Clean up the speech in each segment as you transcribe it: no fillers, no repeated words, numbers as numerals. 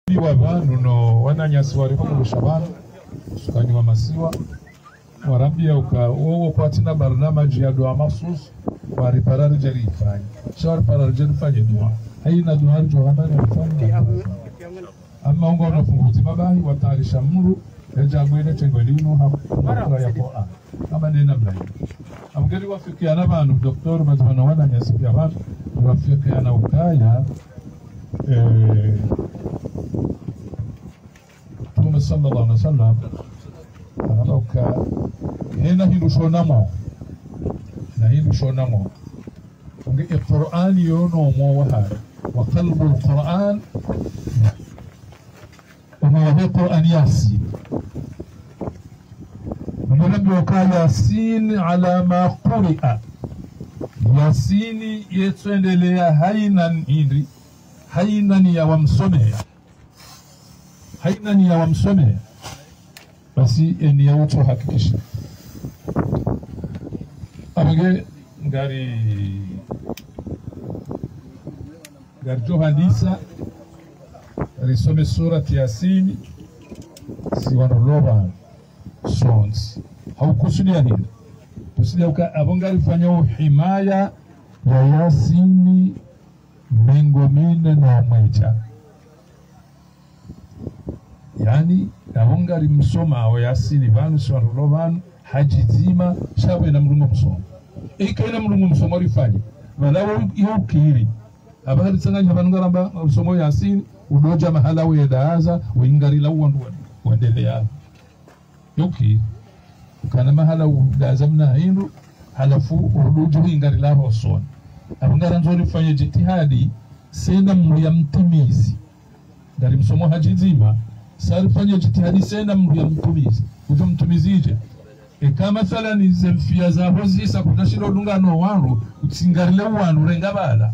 wa bantu no wananyasi wari kurusha abantu sukanywa masiwa warambia uwo kwatina barnamaji ya dua masus wari parari jari ifanye shawari parari jari ifanye dua haina dua harjo habari ifanye ama ungo unafunguzi mabahi watarisha muru yajagwene chengo lino hapura ya Qur'an kama nena mlayi amgeri wafikiana abantu doktor bazwana wananyasi ya abantu wafikiana ukaya Tume sallallahu alaihi wasallam analoka hena hindu shonamo na hindu shonamo ngi Qur'an yono mo wahar wa qalbul Qur'an wa Qur'an yasin ونبي وقال ياسين على ما قرئ ياسين يتسندليا هينان إندري هينان يا ومسومه هينان يا ومسومه بس إني يوتو حقيقي أبغى غاري جوهانيسا رسوم سورة ياسين سيوانو لوبان sons haukusudia hili tusidia abonga alifanya himaya ya Yasini mengo mine na mwecha yani abonga alimsoma wa Yasini vanu swarolovan hajizima shawe na mrungu msoma ikaina mrungu msoma alifanya walawo yukiri abahali tsanganya bangaramba msomo Yasini udoja mahala wedaaza uingari la uwandu waendelea yoki kana mahala udazamna hindu halafu uruju ingari la roson abangara nzori fanya jitihadi senda mruya mtimizi ngari msomo hajizima sari fanya jitihadi senda mruya mtimizi ujo mtumizije kama mathalan zelfia za hozisa kutashiro dungano wangu utsingarile wangu rengabala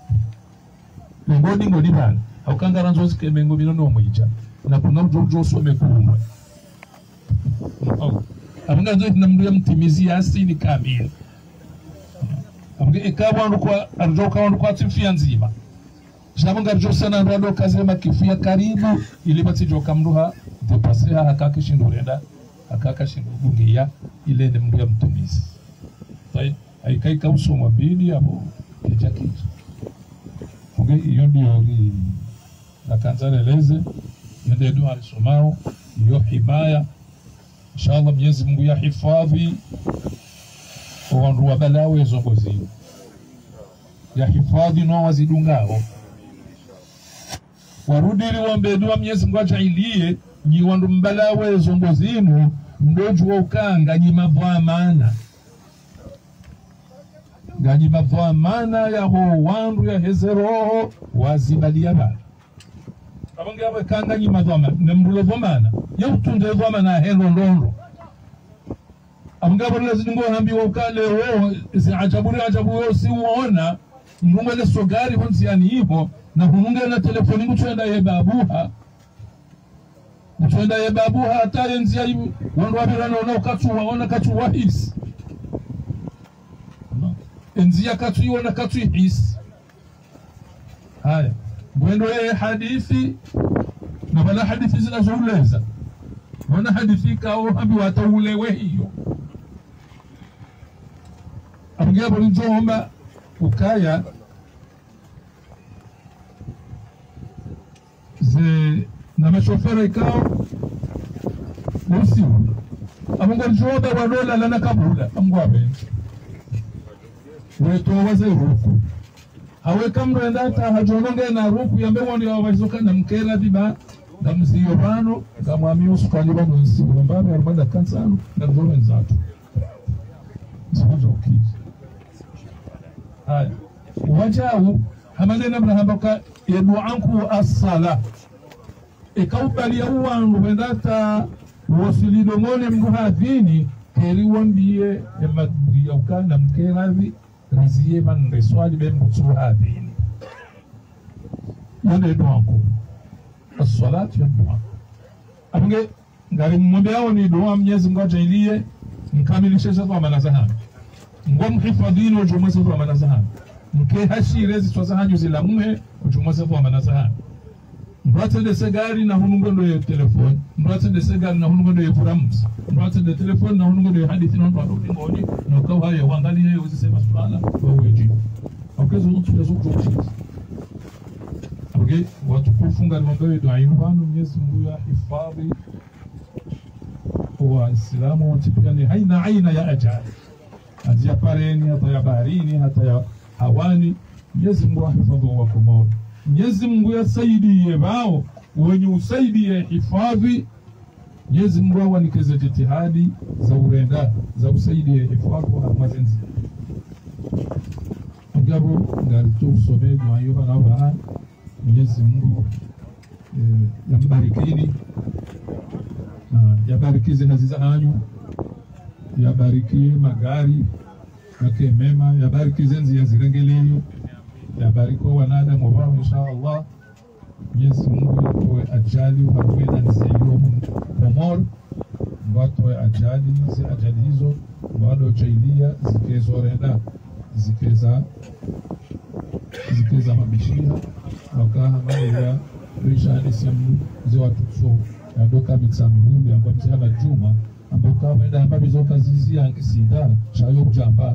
ngodi ngodi bana haukangara nzozi kemengo binono mwicha na kuna ujo some kumwe abanga zote namruya mtimizi Yasini kamili abanga ekabantu kwa arjoka wantu kwa tifia nzima shabanga arjosana ndado kazema kifia karibu ili batijoka mruha depasea hakakishindurenda hakakashindungia ile ni mruya mtimizi tai aikaika usoma bili abo kijakiti onge iyo ndio nakanzaleleze ndio dua alisomao iyo himaya inshallah Mwenyezi Mungu ya hifadhi wa balawe zongozi ya hifadhi no wazidungao warudili wombe dua Mwenyezi Mungu ajailie nyi wandu mbalawe zongozinu mdoju wa ukanga nyi mabwamana ganyi mabwamana ya ho wandu ya hezeroho wazibalia bana abange aba kanga nyi mabwamana nemrulo bomana yautunde bomana helo ndondo abangabo lazima hambiwa ukale wao si ajabu si uona ngumele sogari honsi yani hivyo na humunga na telefoni mtwenda ye babuha hata yenzi hivi wandu wabirana na katu waona katu wahisi enzi ya katu iona katu hisi haya mwendo ye hadithi na bala hadithi zinazoeleza wana hadithi kao hambi wataulewe hiyo abangabo njomba ukaya ze na mashofera ikao usiku abongo njomba walola lana kabula amgwabe weto waze ruku hawe kamrenda hata hajononge na ruku yambe woni wabazoka na mkera diba na mziyo bano kama amiusu kwa liba nsiku mbabe arubanda kansano na njomba nzatu sibuzo kiji haya wajau hamanena mnahamboka yedu anku as-sala ikaubali ya uwangu wendata wasilidomone mguhadhini keri wambie emadri ya ukana mkeravi raziye man reswali bembutu hadhini yone yedu anku as-salatu yedu anku abunge ngari mwembe yao ni dua Mwenyezi Mungu ajailie mkamilishe kwa manazahani ngom hifadhini wajumwese kwa manazahani mke hashirezi twazahanyo zila muhe wajumwese kwa manazahani Mbratende segari na hunungondo ya telefoni, mbratende segari na hunungondo ya kurams, mbratende telefoni na hunungondo ya hadithi na hunungondo ya ngoni, na ukawa haya wangali haya uzisema suala wa uweji. Okay, zo nutu ya zo kuchokisi. Okay, watu kufunga niwambewe dua imbanu, Mwenyezi Mungu ya hifadhi wa Islamu watipigani haina aina ya ajali. Hata ya pareni, hata ya baharini, hata ya hawani, Mwenyezi Mungu ya hifadhi wa kumoja. Mwenyezi Mungu yasaidie wao wenye usaidie hifadhi. Mwenyezi Mungu awanikeze jitihadi za urenda za usaidie hifadhi wa mazenzi. Ngabo ngalito usome dua hiyo na bana. Mwenyezi Mungu yambarikini na yabarikize haziza anyu, yabarikie magari yake mema, yabarikize nzi yazirengeleyo, yabariko wanadamu wao inshallah. Mwenyezi Mungu atoe ajali hawe na nisaiyo pomor mbatoe ajali hizo bado chailia zikezorenda zikeza mabishia wakaha maya rishani simu ze watu so yadoka mitsami huli ambayo mzana Juma ambayo kama enda ambayo zoka zizi angisida shayo kujamba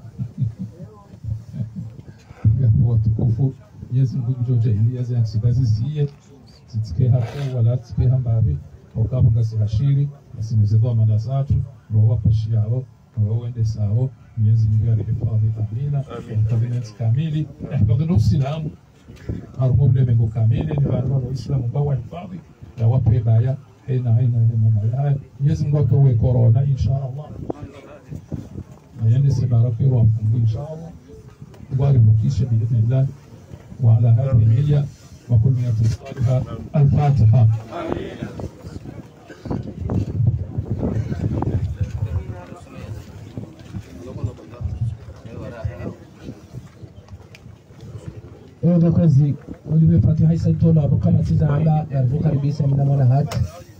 watu kufu. Mwenyezi Mungu mjoja ili yazi angisida ziziye zitike hapo wala zitike hambabi wakabu ngasi hashiri asimezedwa manasatu wawapashi yao wawende sao. Mwenyezi Mungu yarihifadhi amina kabineti kamili ihfadhi nusilamu harumule mengo kamili ni watu wa Uislamu bawa hifadhi ya wape baya haina maya. Mwenyezi Mungu atowe corona inshallah na yende sebaraki wa mfungu inshallah wali mukisha biidhnillah wa ala hadhihi niyya wa kullu niyatin salihah. Al-Fatiha. Wakazi waliwe Fatiha isaitola abukana tizamba ya bukaribisa mina mwana hati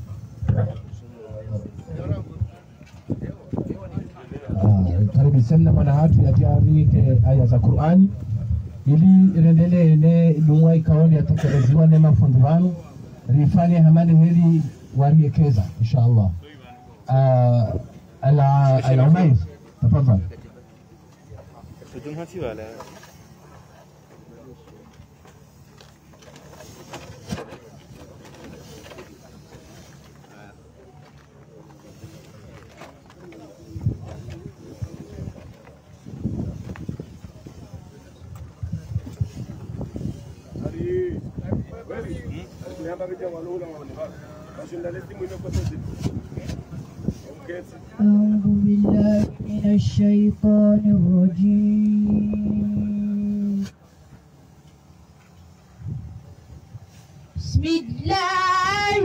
karibisa mina mwana hati ya diari ke aya za Qur'ani ili irendele ene lunga ikaoni ya tekeleziwa nema funduvanu rifani hamani hili wariekeza inshallah. Al-Umayr tafadhali. أعوذ بالله من الشيطان الرجيم. بسم الله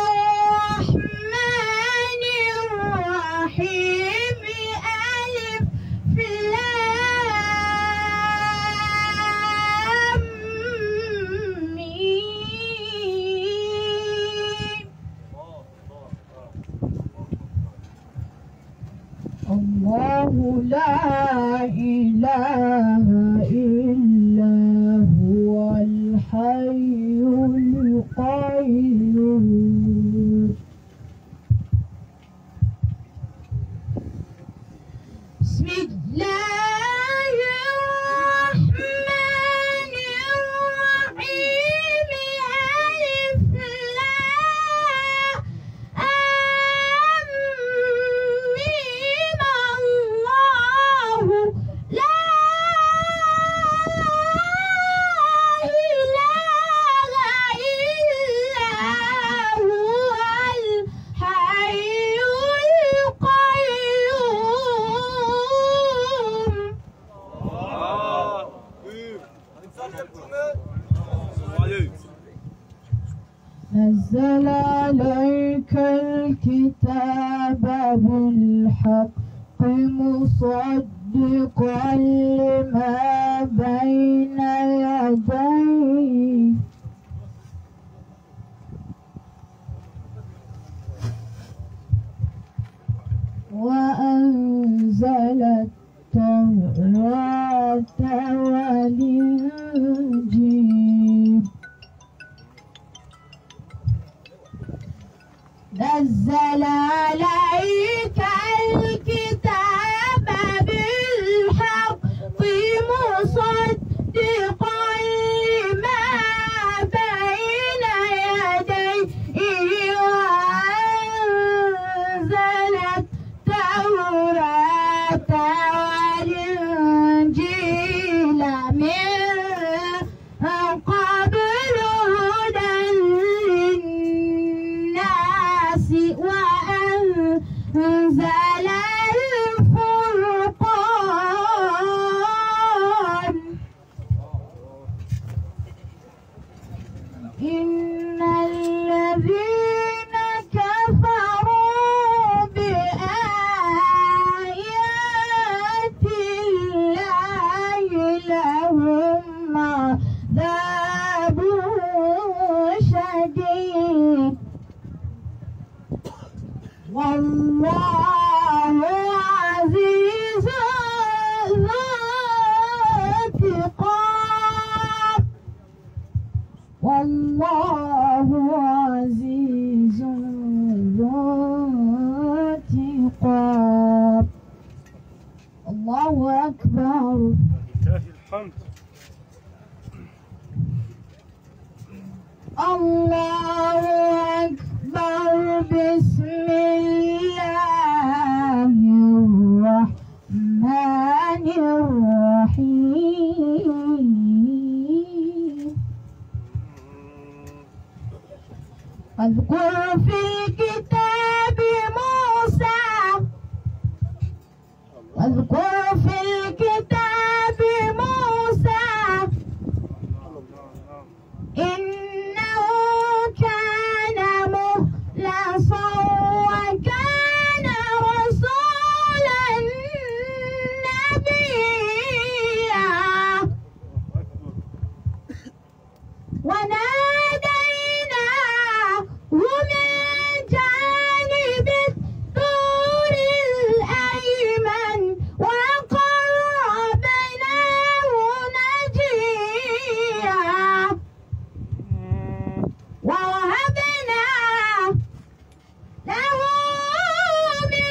الرحمن الرحيم. ألف لام ميم. الله لا إله إلا هو الحي القيوم. بسم الله الرحمن الرحيم. ألف لام ميم. الله لا إله إلا هو الحي القيوم. نزل عليك الكتاب بالحق مصدقا لما بين يديه وأنزل التوراة والإنجيل نزل عليك الكتاب بالحق مصدقا لما بين يديه وأنزل التوراة والإنجيل من قبل هدى للناس وأنزل الفرقان إن الذين كفروا بآيات الله لهم عذاب شديد والله عزيز ذو انتقام والله عزيز ذو انتقام. الله أكبر. لله الحمد. الله أكبر. بسم الله الرحمن الرحيم. واذكر في الكتاب موسى واذكر في الكتاب موسى إنه كان مخلصا وكان رسولا نبيا وناديناه من جانب الطور الأيمن وقربناه نجيا ووهبنا له من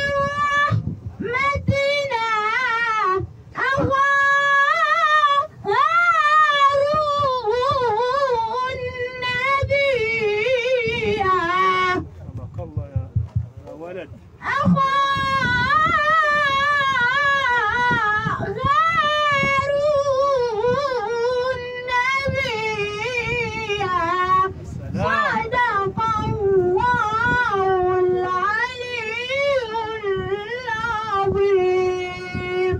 رحمتنا أخاه هارون نبيا سبق الله يا ولد. هارون نبيا صدق الله العلي العظيم.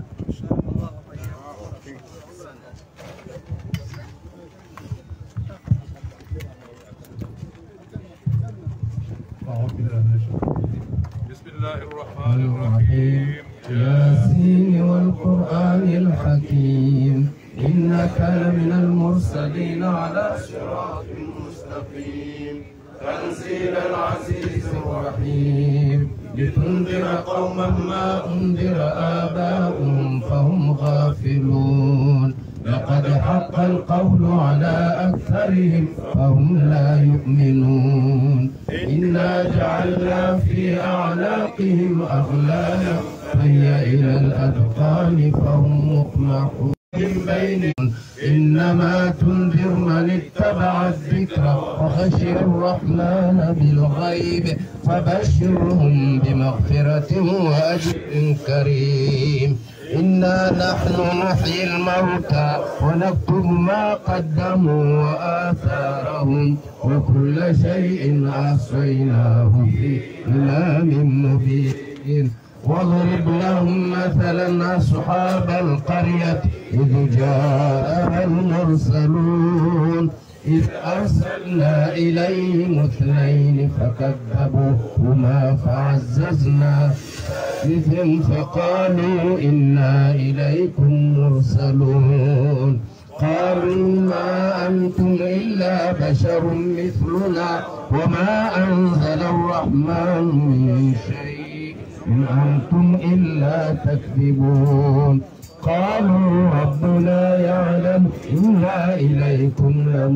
بسم الله الرحمن الرحيم. ياسين والقرآن الحكيم إنك لمن المرسلين على صراط مستقيم تنزيل العزيز الرحيم لتنذر قوما ما أنذر آباؤهم فهم غافلون لقد حق القول على أكثرهم فهم لا يؤمنون إنا جعلنا في أعناقهم أغلالا فهي إلى الأذقان فهم مقمحون من بينهم إنما تنذر من اتبع الذكر وخشي الرحمن بالغيب فبشرهم بمغفرة وأجر كريم. إنا نحن نحيي الموتى ونكتب ما قدموا وآثارهم وكل شيء أحصيناه في إمام مبين. واضرب لهم مثلا أصحاب القرية إذ جاءها المرسلون إذ أرسلنا إليهم اثنين فكذبوهما فعززنا بهم فقالوا إنا إليكم مرسلون قالوا ما أنتم إلا بشر مثلنا وما أنزل الرحمن من شيء إن أنتم إلا تكذبون قالوا ربنا يعلم إنا إليكم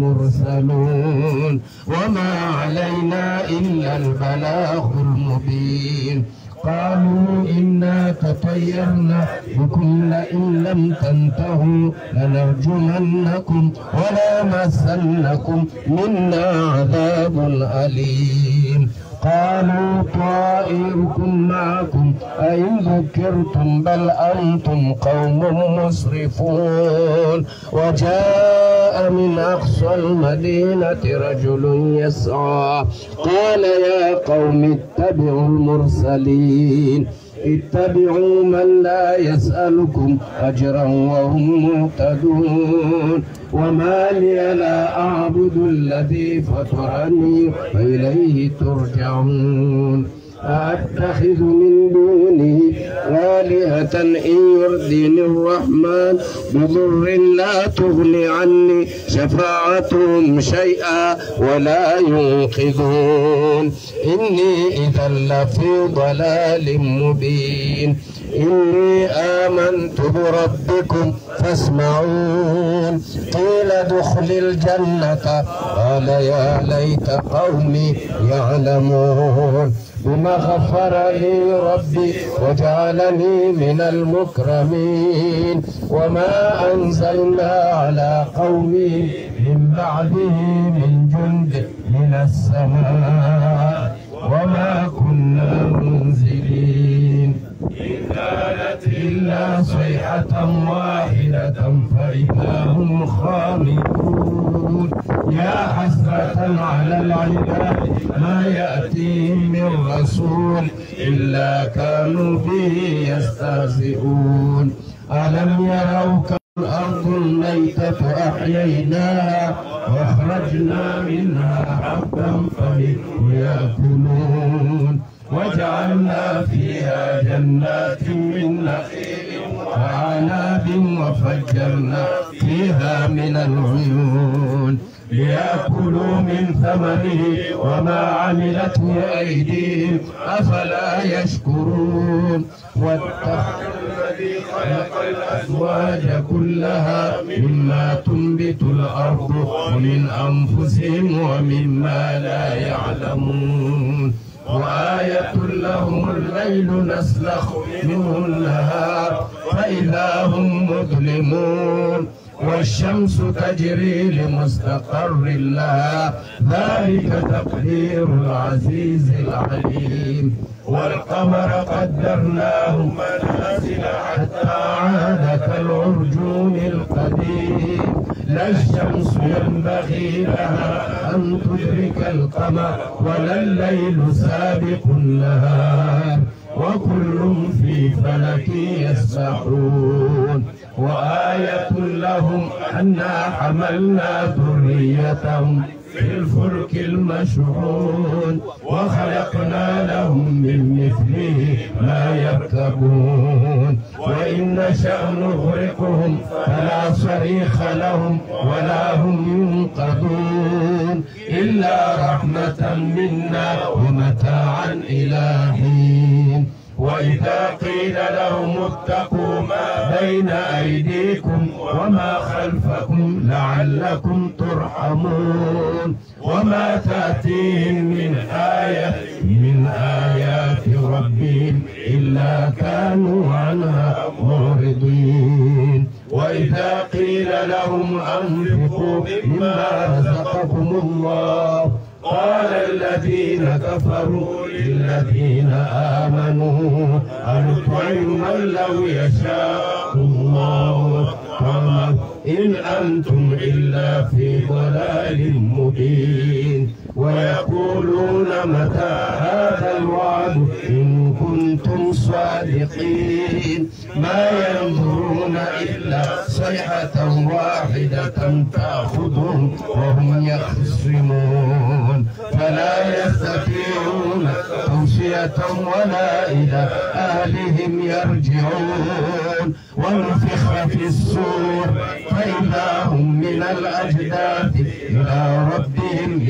لمرسلون وما علينا إلا البلاغ المبين. قالوا إنا تطيرنا بكم لئن لم تنتهوا لنرجمنكم وليمسنكم منا عذاب أليم. قالوا طائركم معكم أئن ذكرتم بل أنتم قوم مسرفون. وجاء من أقصى المدينة رجل يسعى قال يا قوم اتبعوا المرسلين اتبعوا من لا يسألكم أجرا وهم مهتدون. وما لي لا أعبد الذي فطرني وإليه ترجعون. أأتخذ من دونه آلهة إن يردني الرحمن بضر لا تغني عني شفاعتهم شيئا ولا ينقذون. إني إذا لفي ضلال مبين. إني آمنت بربكم فاسمعون. قيل ادخل الجنة قال يا ليت قومي يعلمون بما غفر لي ربي وجعلني من المكرمين. وما أنزلنا على قومه من بعده من جند من السماء وما كنا منزلين إن كانت إلا صيحة واحدة فإذا هم خامدون. يا حسرة على العباد ما يأتيهم من رسول إلا كانوا به يستهزئون. ألم يروا الأرض الميتة أحييناها وأخرجنا منها حبا فمنه يأكلون. وجعلنا فيها جنات من نخيل وعناب وفجرنا فيها من العيون ليأكلوا من ثمره وما عملته أيديهم أفلا يشكرون. واتخذوا الذي خلق الأزواج كلها مما تنبت الأرض ومن أنفسهم ومما لا يعلمون. وآية لهم الليل نسلخ منه النهار فإذا هم مظلمون. والشمس تجري لمستقر لها ذلك تقدير العزيز العليم. والقمر قدرناه منازل حتى عاد كالعرجون القديم. لا الشمس ينبغي لها أن تدرك القمر ولا الليل سابق النهار وكل في فلك يسبحون. وآية لهم أنا حملنا ذريتهم في الفلك المشحون وخلقنا لهم من مثله ما يركبون. وإن نشأ نغرقهم فلا صريخ لهم ولا هم ينقذون إلا رحمة منا ومتاعا إلى حين. وإذا قيل لهم اتقوا ما بين أيديكم وما خلفكم لعلكم ترحمون. وما تأتيهم من آية من آيات ربهم إلا كانوا عنها معرضين. وإذا قيل لهم أنفقوا مما رزقكم الله قال الذين كفروا للذين آمنوا أنطعم من لو يشاء الله طعمه إن أنتم إلا في ضلال مبين. ويقولون متى هذا الوعد إن كنتم صادقين. ما ينظرون إلا صيحة واحدة تأخذهم وهم يخصمون فلا يستطيعون توصية ولا إلى أهلهم يرجعون. ونفخ في الصور فإذا هم من الأجداث إلى ربهم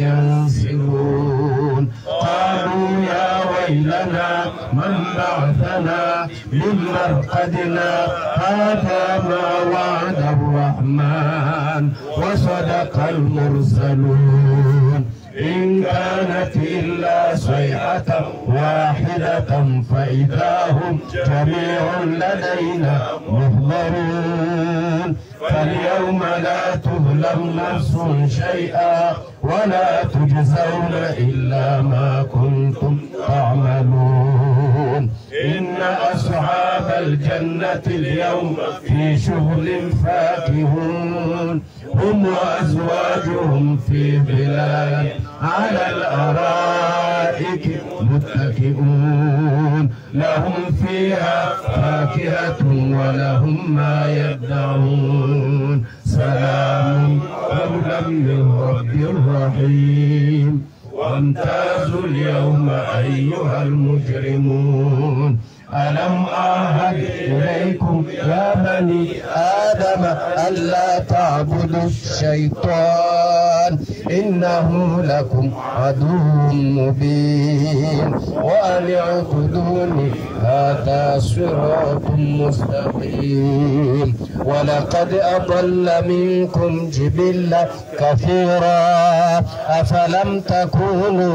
ينسلون. قالوا يا ويلنا من بعثنا من مرقدنا هذا ما وعد الرحمن وصدق المرسلون إن كانت إلا صيحة واحدة فإذا هم جميع لدينا محضرون فاليوم لا تظلم نفس شيئا ولا تجزون إلا ما كنتم تعملون إن أصحاب الجنة اليوم في شغل فاكهون هم وأزواجهم في ظلال على الأرائك متكئون لهم فيها فاكهة ولهم ما يدعون سلام قولا من رب رحيم وامتازوا اليوم أيها المجرمون ألم أعهد إليكم يا بني آدم ألا تعبدوا الشيطان إنه لكم عدو مبين وأن اعبدوني هذا صراط مستقيم ولقد أضل منكم جبلا كثيرا أفلم تكونوا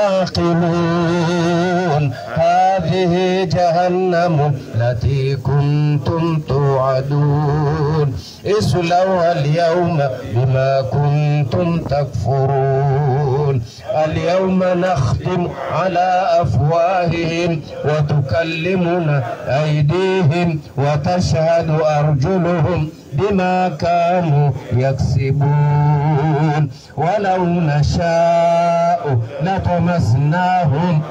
تعقلون هذه جهنم التي كنتم توعدون اصلوها اليوم بما كنتم تكفرون اليوم نختم على أفواههم وتكلمنا أيديهم وتشهد أرجلهم بما كانوا يكسبون ولو نشاء لطمسناهم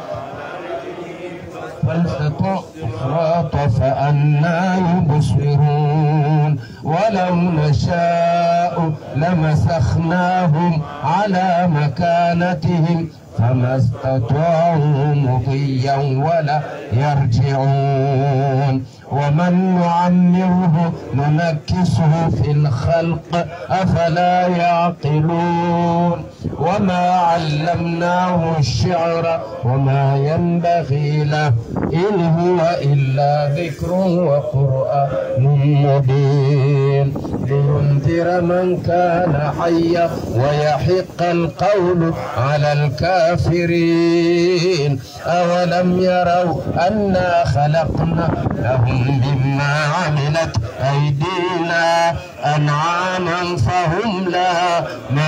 فالتفراط فأنا يبصرون ولو نشاء لمسخناهم على مكانتهم فما استطاعوا مضيا ولا يرجعون ومن نعمره ننكسه في الخلق أفلا يعقلون وما علمناه الشعر وما ينبغي له إن هو إلا ذكر وقرآن مبين لينذر من كان حيا ويحق القول على الكافرين أولم يروا أنا خلقنا لهم مما عملت أيدينا أنعاما فهم لها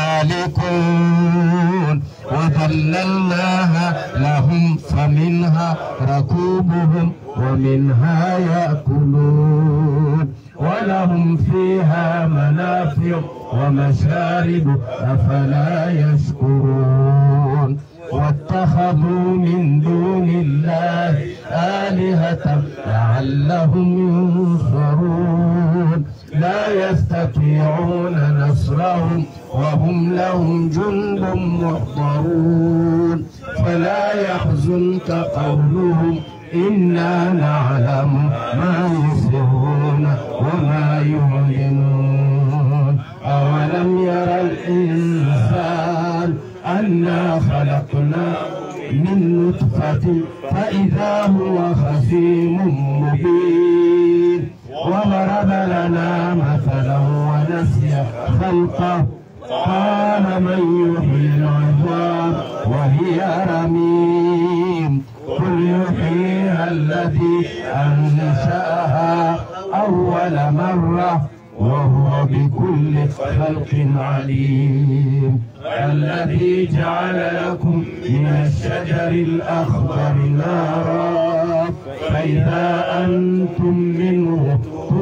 مالكون وذللناها لهم فمنها ركوبهم ومنها يأكلون ولهم فيها منافع ومشارب أفلا يشكرون واتخذوا من دون الله آلهة لعلهم ينصرون لا يستطيعون نصرهم وهم لهم جند محضرون فلا يحزنك قولهم إنا نعلم ما يسرون وما يعلنون أولم يرى الإنسان أنا خلقنا من نطفة فإذا هو خصيم مبين وضرب لنا مثلا ونسي خلقه قال من يحيي العظام وهي رميم قل يحييها الذي أنشأها أول مرة وهو بكل خلق عليم الذي جعل لكم من الشجر الأخضر نارا فإذا أنتم منه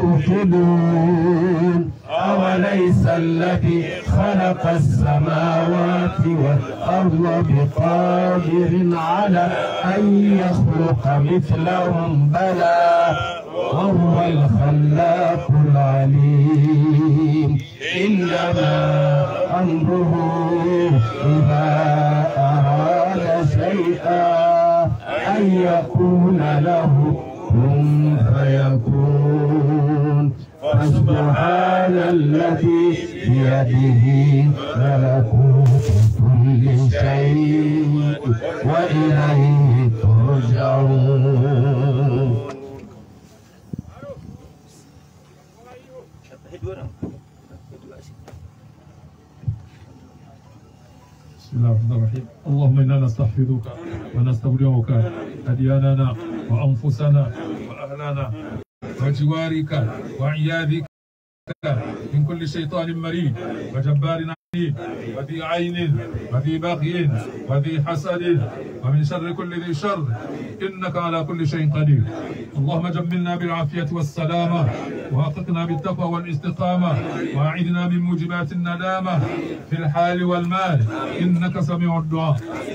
توقدون أوليس الذي خلق السماوات والأرض بقادر على أن يخلق مثلهم بلى وهو الخلاق العليم إنما أمره إذا أراد شيئا أن يقول له كن فيكون فسبحان الذي بيده ملكوت كل شيء وإليه ترجعون الرحمن الرحيم. اللهم إنا نستحفظك ونستودعك أدياننا وأنفسنا وأهلنا وجوارك وعياذك من كل شيطان مريد وجبار عنيد وذي عين وذي بغي وذي حسد ومن شر كل ذي شر إنك على كل شيء قدير. اللهم جملنا بالعافية والسلامة ووفقنا بالتقوى والاستقامة وأعذنا من موجبات الندامة في الحال والمال إنك سميع الدعاء.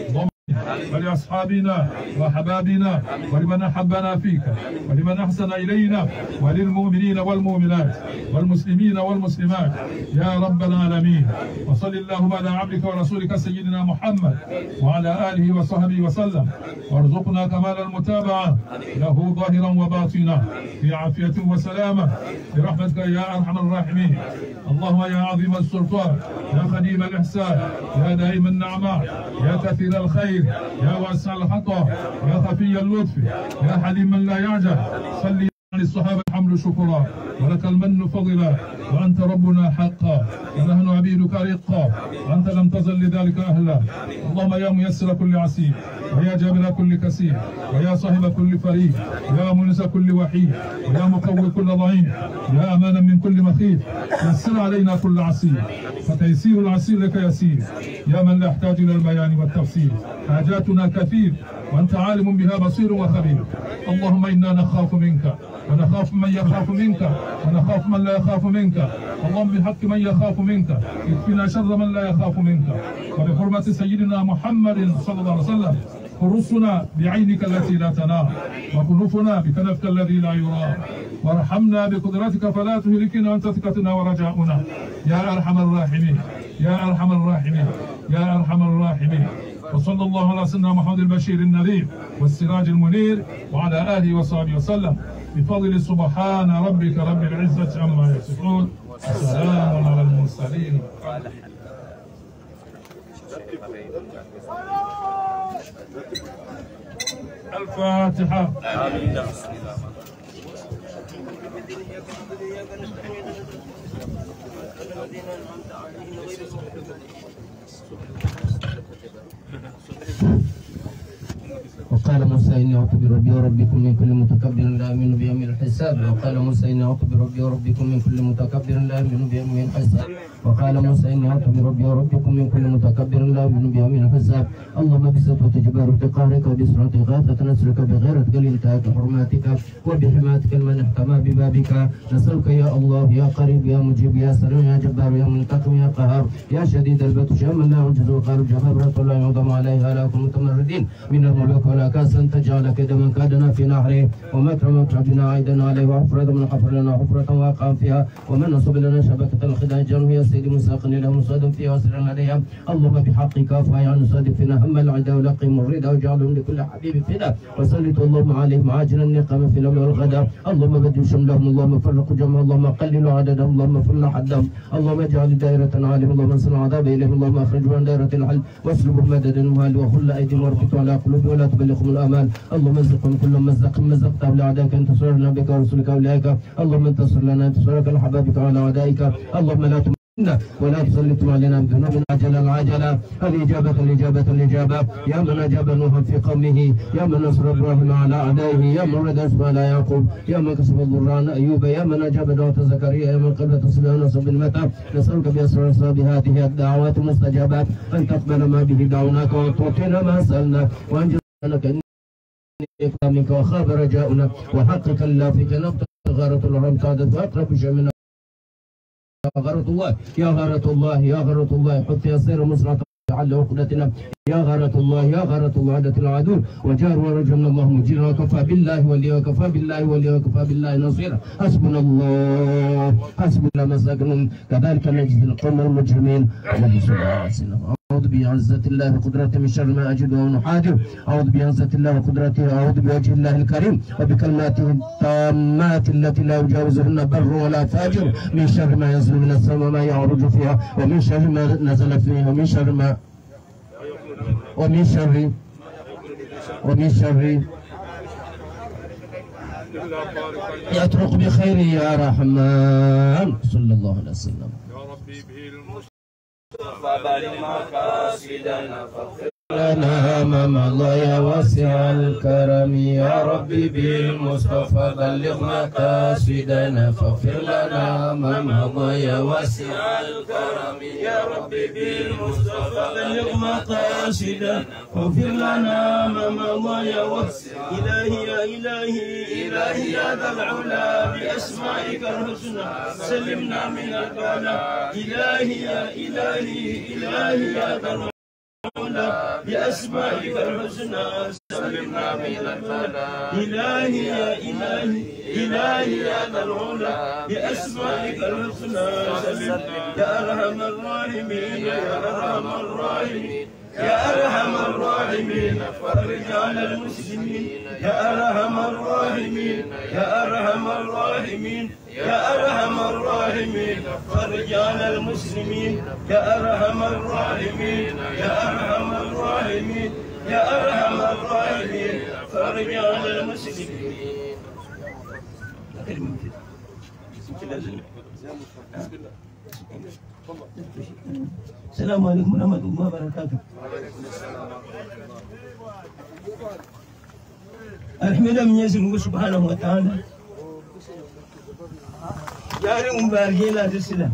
ولأصحابنا وأحبابنا ولمن أحبنا فيك ولمن أحسن إلينا وللمؤمنين والمؤمنات والمسلمين والمسلمات يا رب العالمين. وصل اللهم على عبدك ورسولك سيدنا محمد وعلى آله وصحبه وسلم وارزقنا كمال المتابعة له ظاهرا وباطنا في عافية وسلامة برحمتك يا أرحم الراحمين. اللهم يا عظيم السلطان يا قديم الإحسان يا دائم النعماء يا كثير الخير يا واسع الخطأ يا خفي اللطف يا حليم من لا يعجل صل على الصحابة الحمد شكرا ولك المن فضلا وأنت ربنا حقا ونحن عبيدك رقا وأنت لم تزل لذلك أهلا. اللهم يا ميسر كل عسير ويا جابر كل كسير ويا صاحب كل فريق يا مونس كل وحيد ويا مقوي كل ضعيف يا أمانا من كل مخيف يسر علينا كل عسير فتيسير العسير لك يسير يا من لا يحتاج إلى البيان والتفسير. حاجاتنا كثير وأنت عالم بها بصير وخبير. اللهم إنا نخاف منك ونخاف من يخاف منك ونخاف من لا يخاف منك. اللهم بحق من يخاف منك اكفنا شر من لا يخاف منك. وبحرمة سيدنا محمد صلى الله عليه وسلم خرصنا بعينك التي لا تنام وكنوفنا بكنفك الذي لا يرام وارحمنا بقدرتك فلا تهلكنا وانت ثقتنا ورجاؤنا يا أرحم الراحمين يا أرحم الراحمين يا أرحم الراحمين. وصلى الله على سيدنا محمد البشير النذير والسراج المنير وعلى آله وصحبه وسلم بفضل سبحان ربك رب العزة عما يصفون وسلام على المرسلين. الفاتحة. وقال موسى إني أعوذ بربي وربكم من كل متكبر لا يؤمن بيوم الحساب. وقال موسى إني أعوذ بربي وربكم من كل متكبر لا يؤمن بيوم الحساب. وقال موسى إني أعوذ بربي وربكم من كل متكبر لا يؤمن بيوم الحساب. اللهم بصفة جبارك قهرك وبسرعة غاثة نصرك بغيرة انتهاك حرماتك وبحماتك المن احكم ببابك نسألك يا الله يا قريب يا مجيب يا سريع يا جبار يا منتقم يا قهار يا شديد البطش يا من لا يعجز وقال جبابرة لا يعظم عليها لكم متمردين من الملوك ولا كاس تجعل كيد من كادنا في نحره ومكر مكر بنا عيدنا عليه وحفرة من حفر لنا حفرة واقع فيها ومن نصب لنا شبكة الخداع جنوب يا سيدي مساقن له مصاد فيها وسرا عليها. اللهم بحقك افعي عن صادفنا هم العدا ولقي مريدا واجعلهم لكل حبيب فدا وسلط اللهم عليهم عاجلا النقم في اليوم والغدا. اللهم بدل شملهم اللهم فرق جمعهم اللهم قلل عددهم اللهم فل حدهم اللهم اجعل دائرة عالم اللهم انصر عذاب اليهم اللهم اخرجهم عن دائرة الحل واسلبهم مددا المهال وخل ايديهم واربط على قلوبهم ولا تبلغهم الامان. اللهم ازقهم كل مزق مزقته لاعدائك انتصرنا بك ورسلك اولئك. اللهم انتصر لنا انتصارك لحبابك على اعدائك. اللهم لا ولا تسلط علينا بذنوبنا عجلا الإجابة يا من أجاب نوحا في قومه يا من نصر إبراهيم على أعدائه يا من رد أسماء يعقوب يا من كسب الضر عن أيوب يا من أجاب دعوة زكريا يا من قبل تصبح نصب المتى. نسألك بأسرار بهذه الدعوات المستجابات أن تقبل ما به دعوناك وتعطينا ما سألناك وأنجزناك منك وخاب رجاؤنا وحقك الله فيك نبت غارة الهرم تعدد وأقرب شيء من يا غارة الله يا غارة الله يا غارة الله حط يصير مصرعة على عقدتنا يا غارة الله يا غارة الله عدة العدو وجار ورجل الله مجيرا وكفى بالله وليا وكفى بالله وليا وكفى بالله نصيرا. حسبنا الله مساكن كذلك نجزي القوم المجرمين. أعوذ بعزة الله وقدرته من شر ما أجد ونحاذر. أعوذ بعزة الله وقدرته أعوذ بوجه الله الكريم وبكلماته التامات التي لا يجاوزهن بر ولا فاجر من شر ما ينزل من السماء ما يعرج فيها ومن شر ما نزل فيها ومن شر يترك بخير يا رحمن. صلى الله عليه وسلم. يا ربي به فبلغ مقاصدنا فاغفر لنا ما مضى يا واسع الكرم يا ربي بالمصطفى بلغ مقاصدنا فاغفر لنا ما مضى يا واسع الكرم يا ربي بالمصطفى بلغ مقاصدنا فاغفر لنا ما مضى يا واسع إلهي يا إلهي إلهي يا ذا العلا بأسمائك الحسنى سلمنا من البلاء إلهي يا إلهي إلهي يا ذا العلا بأسمائك الحسنى سلمنا من البلاء إلهي يا إلهي إلهي يا ذا العلا بأسمائك الحسنى سلمنا يا أرحم الراحمين يا أرحم الراحمين يا أرحم الراحمين فرج على المسلمين يا أرحم الراحمين يا أرحم الراحمين يا أرحم الراحمين فرج على المسلمين يا أرحم الراحمين يا أرحم الراحمين يا أرحم الراحمين فرج على المسلمين. السلام عليكم ورحمة الله وبركاته. الحمد لله سبحانه وتعالى. Yari umbarge la tisila.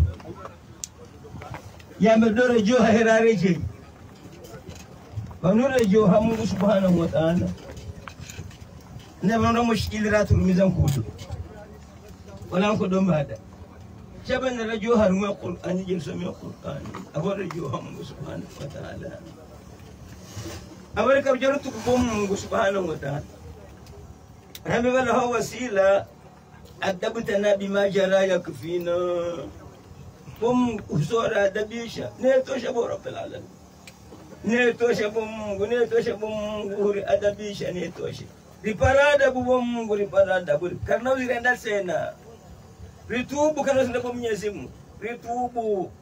Ya medora jo herare je. Banura jo Mungu subhanahu wa ta'ala. Ne bana mushkilatu mizan kudu. Wala ko don bada. Shaban da jo har mu Qur'ani je so mi Qur'ani. Abara jo Mungu subhanahu wa ta'ala. Abara ka jaratu ko Mungu subhanahu wa ta'ala. Rabi wala huwa wasila أدبتنا بما جرى يكفينا هم أسورة دبيشة نيتوش أبو رب العالمين نيتوش أبو مungu نيتوش أبو مungu أدبيشة نيتوش riparada أبو مungu riparada أبو karena ulirenda sena ritubu karena sudah Mwenyezi Mungu ritubu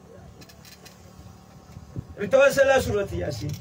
ritawasala surati Yasin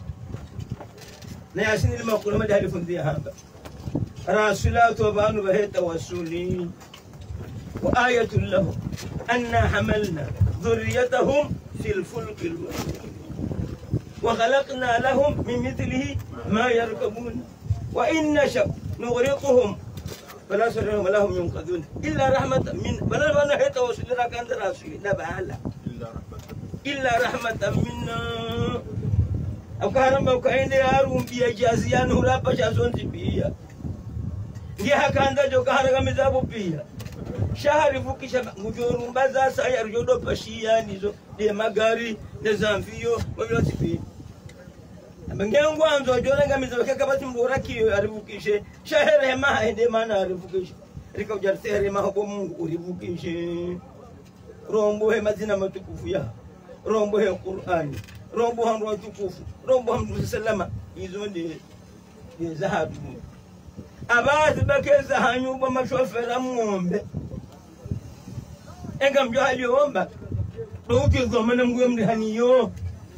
na Yasin ile makulu madhali fundia hapa راسلات وبانوا به توسلين وآية لهم أنا حملنا ذريتهم في الفلك الوحيد وخلقنا لهم من مثله ما يركبون وإن نشأ نغرقهم فلا سرهم لهم ينقذون إلا رحمة من بل أنا هي توسل راكان راسلين لا بعلا إلا رحمة منا أو كهرم أو كأين يارون بيجازيان هلا بجازون تبيا Dia hakanda joka haraga mizabu pia. Shahari vukisha ngujuru mbaza saya rujodo pashia nizo de magari de zamfio mabyo tipi. Abangengo anzo jona ngamizo kabati mbora kiyo arivukishe. Shahari ma hende mana arivukishe. Rika ujartere ma hobo Mungu urivukishe. Rombo he mazina matukufu ya. Rombo he Qur'ani. Rombo hamro tukufu. Rombo hamdu sallama izo de zahabu. Abazi bakeza hanyuba mashofera ngombe enga mjo haliomba doki zomana mgwe mrihaniyo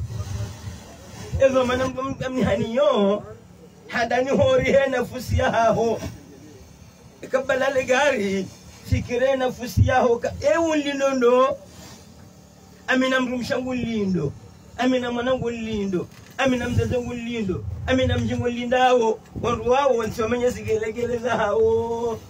ezo mana mgwe mrihaniyo hadani hori he nafusi yaho ikabala legari fikire nafusi yaho ka lindo amina mrumshangu lindo amina mwanangu lindo amina mzazangu lindo amina mjingu lindawo wandu wao wansomenya zigelegele zao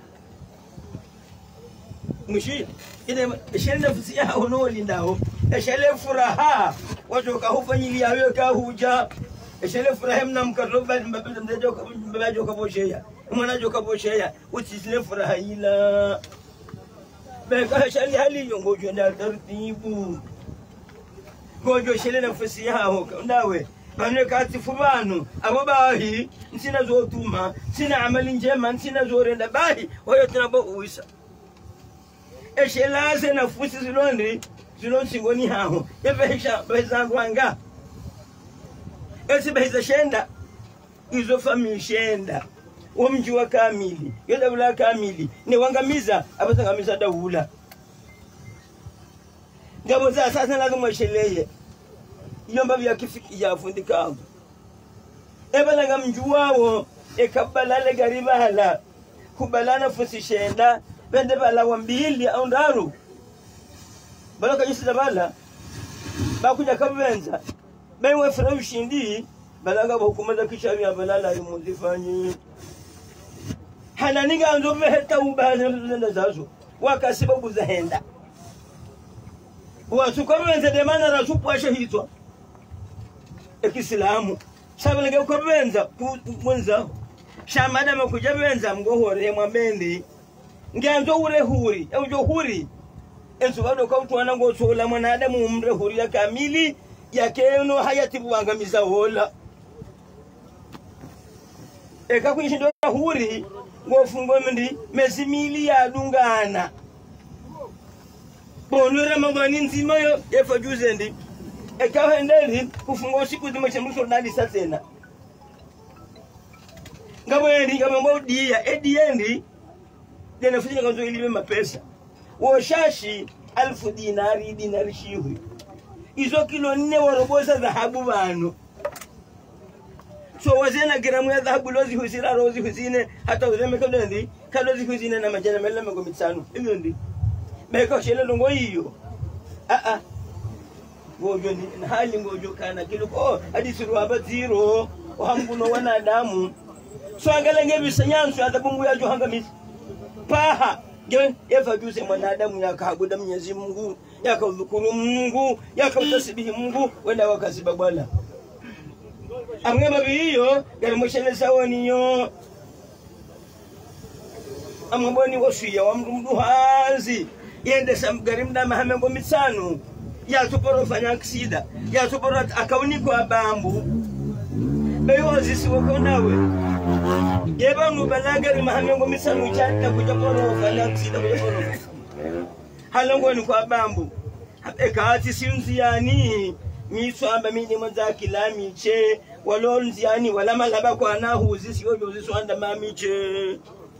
mushi ile shele nafsi yao no lindawo shele furaha watu kahufanyilia wewe kahuja shele furaha mnamkaroba mbabajo kabosheya mwanajo kabosheya utisile furaha ila beka shele hali yongojo na taratibu gojo shele nafsi yao ndawe bane katifu banu abo bahi nsina zotuma sina amali njema nsina zorenda bahi hoyo tunabo uisa eshelaze nafusi zilondi zilonsingoni haho yevesha bezangwanga esi beza shenda izo fami shenda omji wa kamili yoda bula kamili ni wangamiza abasangamiza dawula ngabo za sasa lazima sheleye yomba vya kifiki ya fundika hapo ebala ngamjuwao ekabala le garibala kubalana fusi shenda bende bala wambili au ndaru bala kajisi bala bakuja kabenza bewe fura ushindi balaga hukumaza kisharia balala imundifanyi hananinga ndo beheta ubahana zazo wakasiba kuzahenda wasukabenza demana rasupwasha hitwa ekiislamu sabalege ukabenza mwenza shamada makuja benza mgohore mwambendi nganzo ure huri ejo huri enzo bado kautwana ngosola mwanadamu umre huri ya kamili yakeno hayati buangamiza hola eka kwishindo huri ngofungwa mndi mesimili ya dungana bonura mabani nzima yo efajuze ndi eka hendeli kufungwa siku zima chemsho ndali satena ngabwendi ngabambo dia ediendi dena fujina kanzo ilibe mapesa washashi 1000 dinari shihu izo kilo 4 waroboza dhahabu bano so wazena gramu ya dhahabu lozi husira rozi husine hata uzeme kadondi kalozi husine na majana mela mengo mitsano hiyo ndi meka shele longo hiyo ngojo ni hali ngojo kana kilo ko hadisi ruaba zero ohambuno wanadamu so angalenge bisanyanso adabungu ya johanga paha je eva juze mwanadamu yakaabudu Mwenyezi Mungu yakadhukuru Mungu yakautasbihi Mungu wenda wakasiba bwana amwema biyo galimshele sawoniyo amwaboni wasuya wa mndu hazi yende samgarimda mahamengo mitsano ya tuporo fanya aksida ya tuporo akauni kwa bambu beyo zisi wakonawe yeba nubalagari mahamengo mitsano chata kujaporo fanya aksida kujaporo halongo ni kwa bambu ekati sinziani miswamba mini mwanzaki lamiche walonziani wala malaba kwa nahu zisi yojo ziswanda mamiche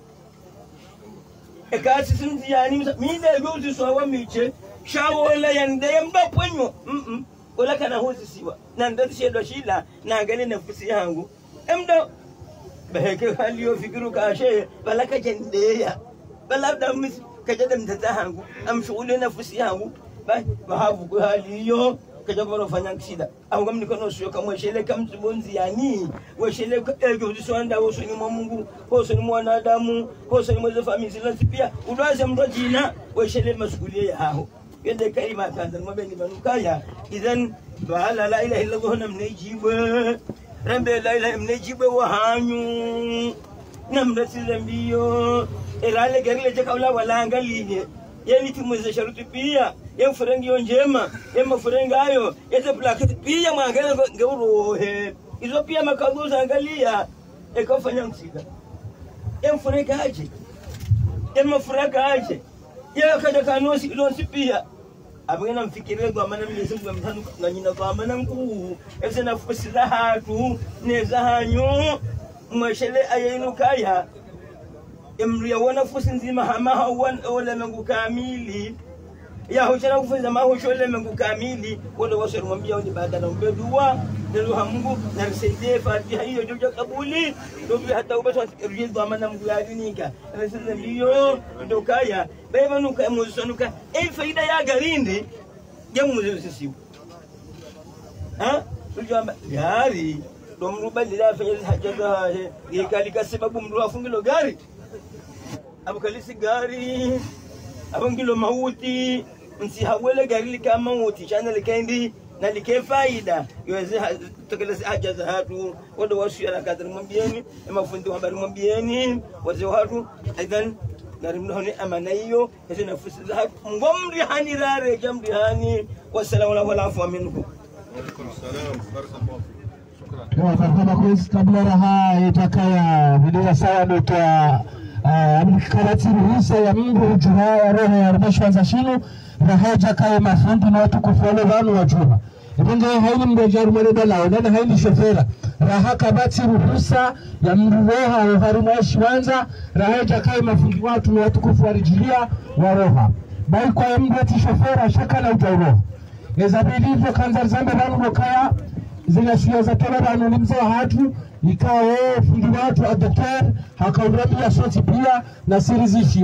ekati sinziani mine yojo swawa miche shawola yande mbapwenyo ola kana hozi siwa na ndati shedo shila na ngale nafsi yangu emdo beheke haliyo fikiru kashe balaka jendeya balabda mis kajada mtata yangu amshughuli nafsi yangu bahavu kwa haliyo kajaboro fanya kishida au kama niko nosho kama shele kamzibonzi yani weshele ego diswanda woso ni Mungu woso ni mwanadamu woso ni mwezo famisi lati pia udwaze mrojina weshele masukulie hao yende kalima kanza mabeni banukaya idhan bala la ilaha illa Allah namnejibe rambe la ilaha mnejibe wa hanyu namrasilambiyo elale gerile jakaula wala angaline yeni tumuze sharuti pia yemfurengi yonjema yemafurenga ayo yete plaketi pia mwangele ngeurohe izo pia makaguza angalia ekafanya msida yemfurenga aje yemafuraga aje yakaja kanosi ilonsi pia abagena mfikire kwa maana Mwenyezi Mungu amtanu nganyina kwa maana mkuu ese nafusira hatu neza hanyo mweshele ayinukaya emriya wana fusi nzima hama wala mengu kamili ya hochana kufuza mahosho mengu kamili wala wasoro mwambia ni baada na mbedua ndio Mungu na risaidie Fatiha hiyo jojo kabuli ndio hata ubato rejeza amana Mungu yadinika nasema ndio ndio kaya beba nuka muzonuka faida ya garindi ya muzo sisi tujamba gari ndo mrubali la fanya hajaza yekalika sababu mru afungilo gari abukalisi gari abangilo mauti msihawele gari kama mauti chana likendi na like faida yoweze tokeleza hajaza hatu wado washira kadri mwambieni mafundi wa habari mwambieni wazee watu aidan narimnahoni amana hiyo hizo nafasi za hatu ngomri hani rare jamri hani wassalamu alaykum wa minkum Waalaikum salam barakallahu shukran kwa kama kwezi kabla raha itakaya video sawa ndo kwa karati ruhusa ya Mungu juhaya roho ya rumeshwanza shino rahaja kaya mafundi na watu kufole wanu wajuma ibenge haini mbejaru mwereda lao nana haini shofera raha kabati ruhusa ya mruhoha wa rumeshwanza rahaja kaya mafundi watu na watu kufuarijilia wa roha bai kwa ya mdati shofera shaka na utauroha ezabili hivyo kanzar zambe wanu wakaya zina suya za tola wanu nimzo wa hatu ikawa fundi watu adokter hakaurami ya soti pia na sirizishia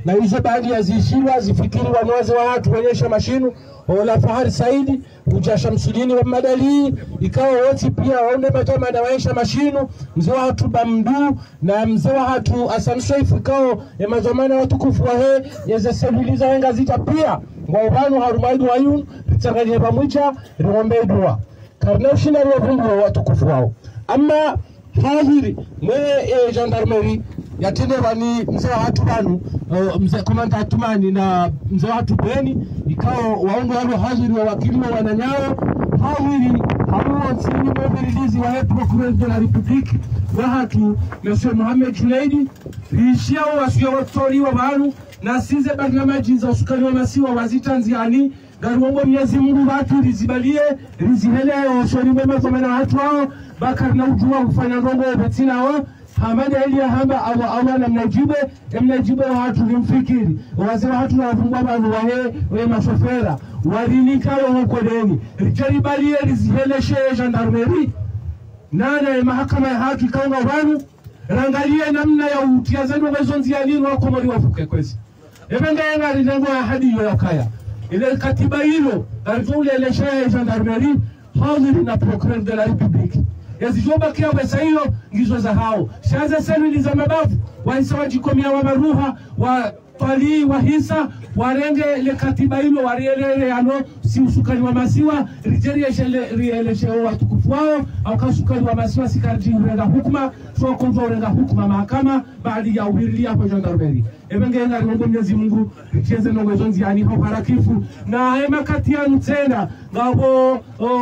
na hizo baadhi ya zishirwa zifikiri wanwaze wa watu kuonyesha mashinu wala Fahari Saidi uja Shamsudini wa Madali ikawa wote pia waunde matoma na waisha mashinu mzee wa watu Bamdu na mzee wa watu Hassan Saif ikawa ya mazomana watukufu wa he yeze sebiliza wenga zita pia ngwaubanu harumaidu wayun ritanganye pamoja riombeidwa karna ushina wa watukufu wao ama hahiri mwe gendarmerie yatende bani mzee wa watu banu mzee komanda Atumani na mzee wa watu Beni ikawa waungo walo haziri wa wakili wa wananyao hawili hawa nsini mweberilizi wa procureur de la République wa hatu Monsieur Mohamed Junaidi rishiao wasio watori wa banu na size barnamaji za usukani wa masiwa wazitanziani garuongo Mwenyezi Mungu watu rizibalie rizihele shoni mwema kwa mena watu hao bakar na ujua kufanya rongo betina wao hamada ili hamba awa na mnajibe watu nimfikiri wazee watu na wafungwa banu wahe mashofera walinika huko deni rijaribalie rizihele sheye gendarmerie nana mahakama ya haki kaunga banu rangalie namna ya utiazano wazonzia nini wako mali wafuke kwezi ebenga yenga rilengo ahadi yo yakaya ile katiba hilo alizule ile sheye gendarmerie haziri na procureur de la République yazijoba kia pesa hiyo ngizo za hao shaza seli za mabavu waisa wajikomia wa maruha wa twali wa hisa warenge ile katiba hilo warielele ano si usukani wa masiwa rijeria shele rieleshe watukufu wao au kasukani wa masiwa sikarji urenga hukuma so konzo urenga hukuma mahakama baada ya uhirilia kwa gendarmerie ebenge ngari ngo Mwenyezi Mungu richeze no ngezonzi yani hao harakifu na hema kati ya tena ngabo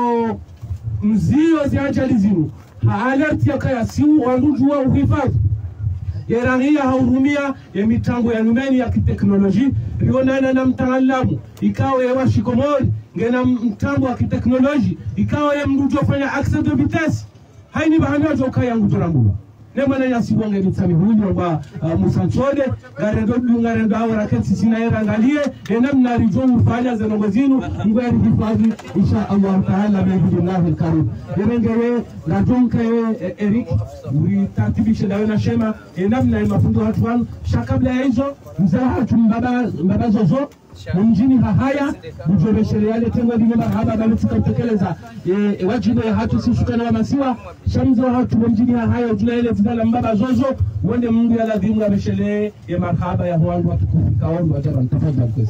mzio ziajali zinu alert ya kaya siu wandujua uhifadhi yerangia haurumia ya mitango ya numeni ya kiteknoloji rionana na mtaalamu ikawa ya washikomori ngena mtango wa kiteknoloji ikawa ya mdujo fanya access de vitesse haini bahani wajo kaya ngutorambula nemana ya siwonge mitami huyo wa Musanchode garendo hawa raketi sina era angalie enamna rijo ufanya zenongozinu ngweri hifadhi insha Allah taala biidhnillahi alkarim yerengewe na jonka Eric ulitartibisha dawe na shema enamna mafundo watu wanu shakabla ya hizo mzaha mbaba zozo mjini haya mjobeshele yale tengo dine mahaba balitika kutekeleza wajibu ya hatu sisukana wa masiwa shamzo hatu mjini haya ujulaele zidala mbaba zozo wende Mungu ya ladhimu ya beshele ya marhaba ya huangu watu kufika wangu wajaba mtafadha mkwezi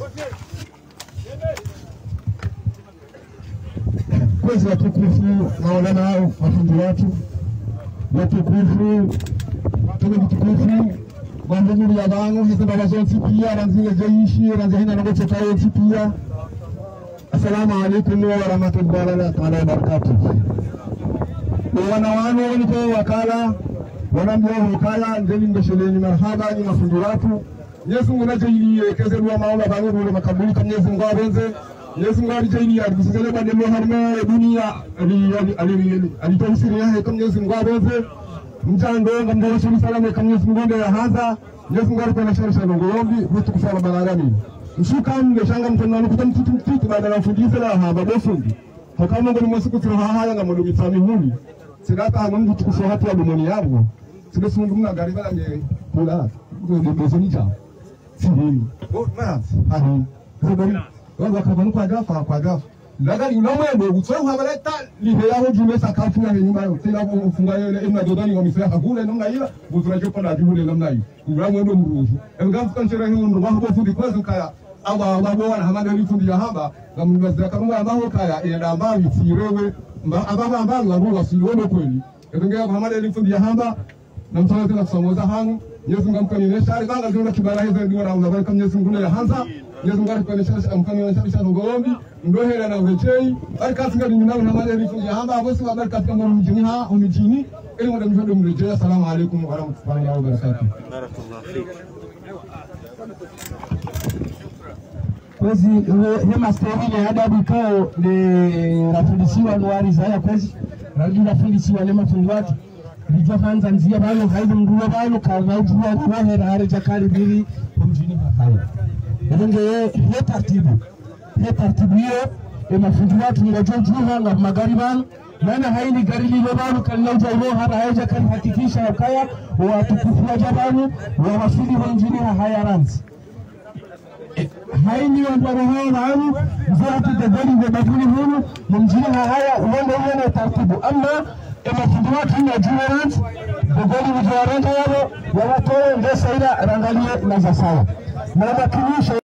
kwezi watukufu maulana hao wafundi watukufu tume vitukufu Wandungu ya bangu hizo baba zonti pia ranzile jeishi ranzina na ngocho tayo pia. Assalamu alaikum wa rahmatullahi wa barakatuh. Wana wanu walipo wakala wanambia wakala ndeni mbesheleni marhaba ni mafundi watu. Yesu ngonaje ili keze ruwa maula bangu ndo makabuli kama Yesu ngabenze. Yesu ngaje ili adisizele bade moharme dunia alitosiri yake kama Yesu ngabenze. Mjando ngambo shuli salama kama Yesu ngombe ya hadha Yesu ngari kwa nasharisha ngombe hutu kusala banarani mshuka mngeshanga mtana kutamtutu baada ya fundisha la haba bofundi hakama ngoni mwasiku tiro haya ngamodo mitami huli sidata hamungu tukufu hatu wa dumoni yabo sido sungu mna gari bala nge kula ngozo nija sindi na hahi zobari wanga kabanu kwa gafa Lagari unamwendo utsoho habaleta lihe yaho jume sakafu ya nyumba yote na kufunga yele ina dodani wa misaya hakuna nonga ila buzurajo pala jule namna hii uramwendo mrufu engafu kanchera hiyo ndo wako fundi kwezo kaya aba wana hamada lifundi ya hamba na mnazira kama ambao kaya ina ambao isirewe ambao ngabo wasione kweli engea hamada lifundi ya hamba na mtana tena kusomoza hangu Yesu ngamkani ne shari banga zina kibara hizo ndio na unabari kama Yesu ngune ya hanza Yesu ngari kwa nesha mkani na shabisha ngombi ndohera na urechei barikati ngadi nyinawe na mali rifungi hamba abosi wa barikati kama mjini ha umijini ili mwada mjado mrejea. Assalamu alaikum wa rahmatullahi wa barakatuh. Barakallahu fik. Kwezi hema stahili adabu kao ni rafundisiwa nuari zaya kwezi raju rafundisiwa nema fundi watu rijwa hanza nzia balo haidu mguwa balo karna ujua kuwahe rahare jakari biri mjini hafaya Nenge he tartibu hiyo mafundi watu ngojojuha na magari bano maana haini gari lilo bano kalauja ilo hara haija kani hakikisha wakaya watukufu wa jabanu wa wasuli wa injini haya ranzi haini wandwara hao maamu mzati tadari mbabuni hunu mumjina haya uende na taratibu ama mafundi watu na jumerat bogoli mjawaranta yao wanatoa ndio saida rangalie na za sawa na makinisha